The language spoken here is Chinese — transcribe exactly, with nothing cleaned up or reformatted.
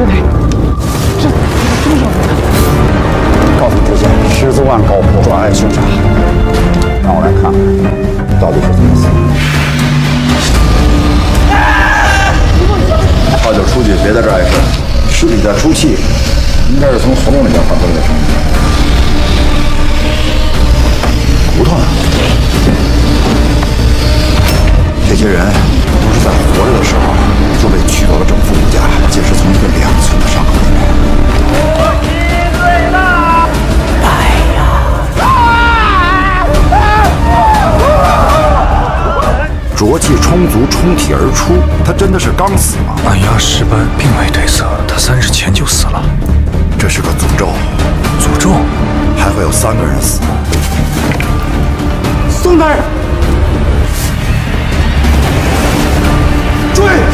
这里，这这么少人？ 告诉知县，十字万高坡专案凶杀，让我来看看到底是怎么死的。号角出去，别在这儿碍事。尸体在出气，应该是从喉咙里边发出来的声音。骨头呢？这些人都是在活着的时候就被取走了整副骨架，皆是从一个两寸的伤口里面。 我七岁了！ 来呀！浊气充足，冲体而出。他真的是刚死吗？ 按压尸斑，并未褪色，他三日前就死了。 这是个诅咒， 诅咒， 还会有三个人死。 宋大人， 追！